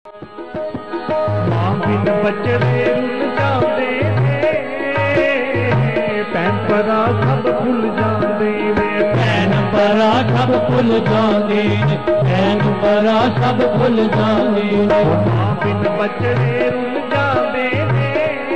मां बिन बचड़े रुल जाते ने, भैन भरा सब भुल जाते ने, भैन भरा सब भुल जाते ने, भैन भरा सब भुल जाते ने। मां बिन बचड़े रुल जाते ने,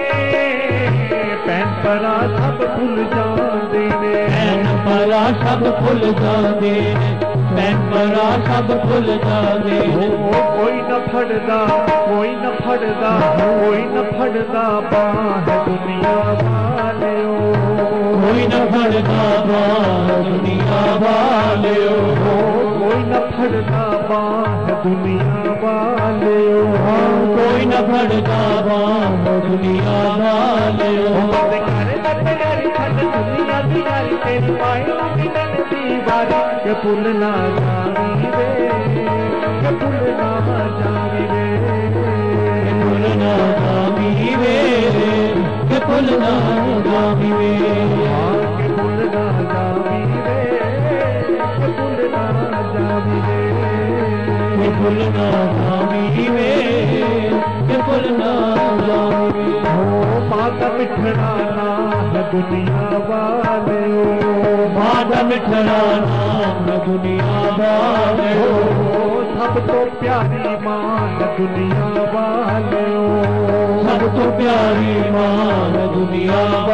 भैन भरा सब भुल जाते ने, भैन भरा सब भुल जाते ने, भैन भरा सब भुल जाते ने। कोई न फड़दा, कोई न फड़दा, कोई न फड़दा बाह दुनिया वालियो, कोई न फड़दा बाह दुनिया वालियो, कोई न फड़दा बाह दुनिया वालियो, कोई न फड़दा बाह दुनिया वालियो। दुनिया दी यारी तेरी पाए मिलन दी बारी, के भुल ना जावी रे, के भुल ना जावी रे, के भुल ना जावी रे, के भुल ना जावी रे, के भुल ना जावी रे, के भुल ना जावी रे, के भुल ना जावी रे, के भुल ना जावी रे। माता मिठड़ा नाम दुनिया वालियो, माता मिठड़ा नाम दुनिया वालियो, सब तो प्यारी मान दुनिया वालियो, सब तो प्यारी मान दुनिया